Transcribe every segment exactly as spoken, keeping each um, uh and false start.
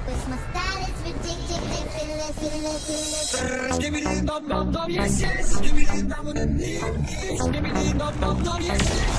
My style is ridiculous. Skipidi dum dum dum, yes yes. Skipidi dum dum dum, skipidi dum dum dum, yes yes.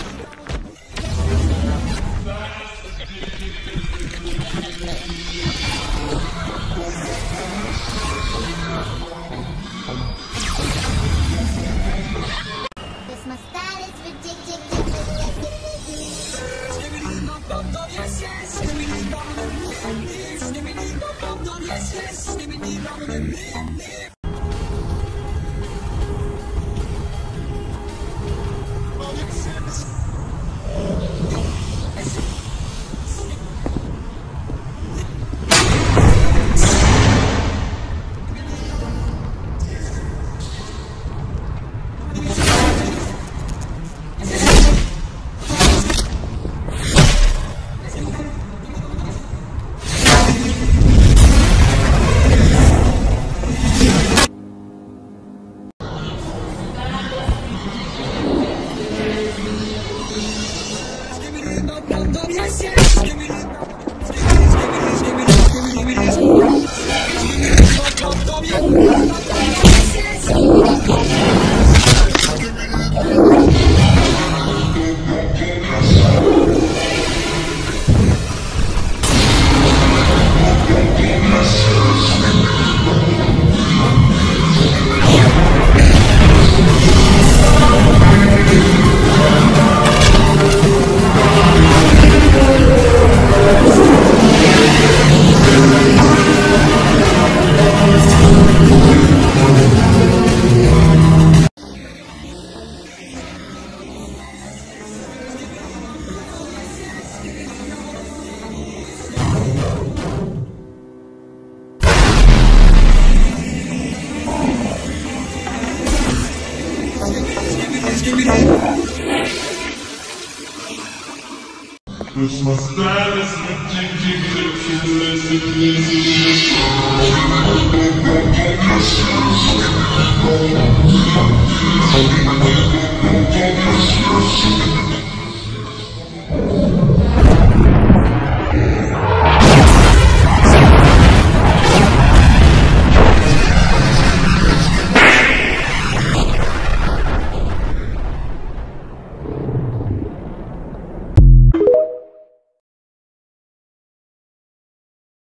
My style is ridiculous. Skipidi dum dum dum, yes yes. Skipidi dum dum dum, skipidi dum dum dum, yes yes. Skipidi dum dum dum. Yes, yes, give me the Cause my style is ridiculous.